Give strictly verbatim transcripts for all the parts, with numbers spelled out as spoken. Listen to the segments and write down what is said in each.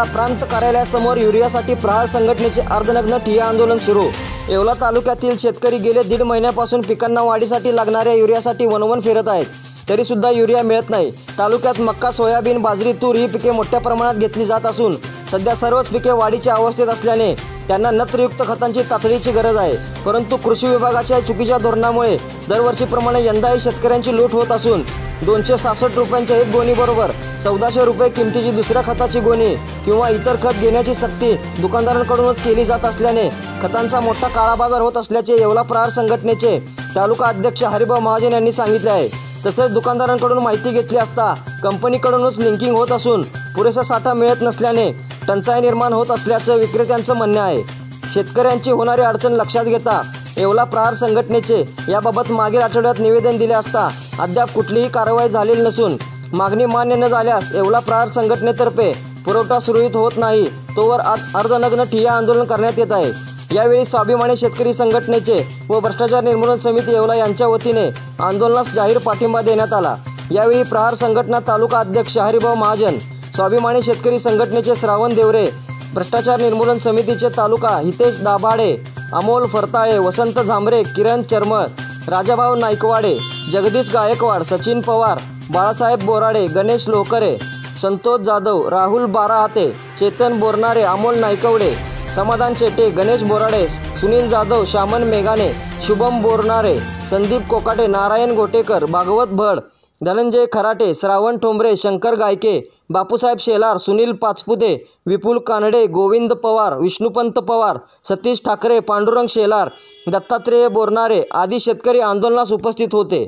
येवला प्रांत कार्यालयासमोर युरियासाठी प्रहार संघटनेचे अर्धनग्न ठिय्या आंदोलन सुरू। येवला तालुक्यातील शेतकरी गेले दीड महिन्यापासून पिकांना वाढीसाठी लागणाऱ्या युरियासाठी वणवण फिरत आहेत, तरी सुद्धा युरिया मिळत नाही। तालुक्यात मक्का, सोयाबीन, बाजरी, तूर ही पिके मोठ्या प्रमाणात घेतली जात असून सध्या सर्वच पिके वाढीच्या अवस्थेत असल्याने त्यांना नत्रयुक्त खतांची तातडीची गरज आहे। परंतु कृषी विभागाच्या चुकीच्या धोरणामुळे दरवर्षीप्रमाणे यंदाही शेतकऱ्यांची लूट होत असून दोनशे सहासष्ट रुपयांच्या एक गोणीबरोबर चौदाशे रुपये किमतीची दुसऱ्या खताची गोणी किंवा इतर खत घेण्याची सक्ती दुकानदारांकडूनच केली जात असल्याने खतांचा मोठा काळा बाजार होत असल्याचे येवला प्रहार संघटनेचे तालुका अध्यक्ष हरिभाऊ महाजन यांनी सांगितले आहे। तसेच दुकानदारांकडून माहिती घेतली असता कंपनीकडूनच लिंकिंग होत असून पुरेसा साठा मिळत नसल्याने टंचाई निर्माण होत असल्याचं विक्रेत्यांचं म्हणणे आहे। शेतकऱ्यांची होणारी अडचण लक्षात घेता येवला प्रहार संघटनेचे याबाबत मागील आठवड्यात निवेदन दिले असता अद्याप कुठलीही कारवाई झालेली नसून मागणी मान्य न झाल्यास येवला प्रहार संघटनेतर्फे पुरवठा सुरळीत होत नाही तोवर अर्धनग्न ठिय्या आंदोलन करण्यात येत आहे। यावेळी स्वाभिमानी शेतकरी संघटनेचे व भ्रष्टाचार निर्मूलन समिती येवला यांच्या वतीने आंदोलनास जाहीर पाठिंबा देण्यात आला। यावेळी प्रहार संघटना तालुका अध्यक्ष हरिभाऊ महाजन, स्वाभिमानी शेतकरी संघटनेचे श्रावण देवरे, भ्रष्टाचार निर्मूलन समितीचे तालुका हितेश दाभाडे, अमोल फरताळे, वसंत झांबरे, किरण चरमळ, राजाभाऊ नाईकवाडे, जगदीश गायकवाड, सचिन पवार, बाळासाहेब बोराडे, गणेश लोकरे, संतोष जाधव, राहुल बाराहाते, चेतन बोरनारे, अमोल नाईकवडे, समाधान शेटे, गणेश बोराडे, सुनील जाधव, शामन मेघाने, शुभम बोरनारे, संदीप कोकाटे, नारायण गोटेकर, भागवत भड, धनंजय खराटे, श्रावण ठोंबरे, शंकर गायके, बापूसाहेब शेलार, सुनील पाचपुते, विपुल कानडे, गोविंद पवार, विष्णुपंत पवार, सतीश ठाकरे, पांडुरंग शेलार, दत्तात्रेय बोरनारे आदी शेतकरी आंदोलनास उपस्थित होते।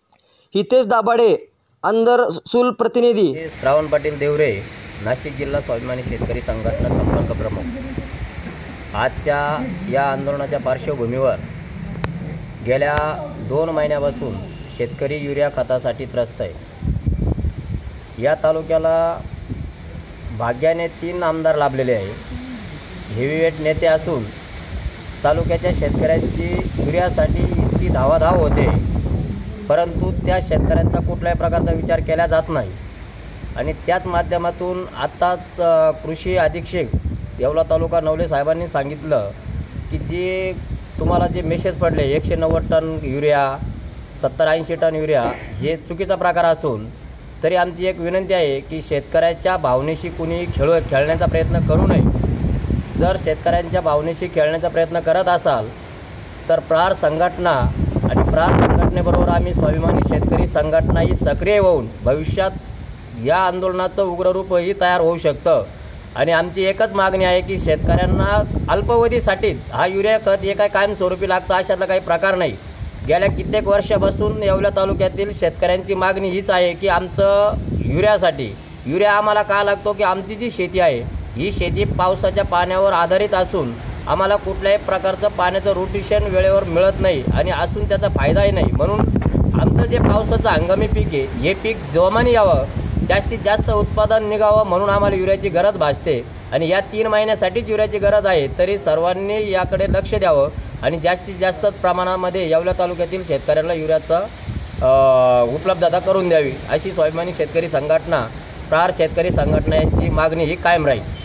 हितेश दाभाडे, अंदरसूल प्रतिनिधी श्रावण पाटील देवरे, नाशिक जिल्हा स्वाभिमानी शेतकरी संघटना संपर्क प्रमुख। आजच्या या आंदोलनाच्या पार्श्वभूमीवर गेल्या दोन महिन्यापासून शेतकरी युरिया खतासाठी त्रस्त आहे। या तालुक्याला भाग्याने तीन आमदार लाभलेले आहे, हेवीवेट नेते असून तालुक्याच्या शेतकऱ्यांची युरियासाठी इतकी धावाधाव होते, परंतु त्या शेतकऱ्यांचा कुठल्याही प्रकारचा विचार केला जात नाही। आणि त्याच माध्यमातून आत्ताच कृषी अधीक्षक येवला तालुका नवले साहेबांनी सांगितलं की जे तुम्हाला जे मेसेज पडले एकशे नव्वद टन युरिया, सत्तर ऐंशी टन युरिया हे चुकीचा प्रकार असून तरी आमची एक विनंती आहे की शेतकऱ्याच्या भावनेशी कुणी खेळ खेळण्याचा प्रयत्न करू नये। जर शेतकऱ्यांच्या भावनेशी खेळण्याचा प्रयत्न करत असाल तर प्रहार संघटना आणि प्रहार संघटनेबरोबर आम्ही स्वाभिमानी शेतकरी संघटनाही सक्रिय होऊन भविष्यात या आंदोलनाचं उग्ररूपही तयार होऊ शकतं। आणि आमची एकच मागणी आहे की शेतकऱ्यांना अल्पावधीसाठी हा युरिया खत हे काय कायमस्वरूपी लागतं अशातला काही प्रकार नाही। गेल्या कित्येक वर्षापासून येवला तालुक्यातील शेतकऱ्यांची मागणी हीच आहे की आमचं युरियासाठी युरिया आम्हाला का लागतो की आमची जी शेती आहे ही शेती पावसाच्या पाण्यावर आधारित असून आम्हाला कुठल्याही प्रकारचं पाण्याचं रोटेशन वेळेवर मिळत नाही आणि असून त्याचा फायदाही नाही। म्हणून आमचं जे पावसाचं हंगामी पीक आहे हे पीक जोमाने यावं, जास्तीत जास्त उत्पादन निघावं म्हणून आम्हाला युरियाची गरज भासते आणि या तीन महिन्यासाठीच युरियाची गरज आहे। तरी सर्वांनी याकडे लक्ष द्यावं आणि जास्तीत जास्त प्रमाणामध्ये येवला तालुक्यातील शेतकऱ्यांना युरियाचा उपलब्धता करून द्यावी अशी स्वाभिमानी शेतकरी संघटना, प्रहार शेतकरी संघटना यांची मागणी ही कायम राहील।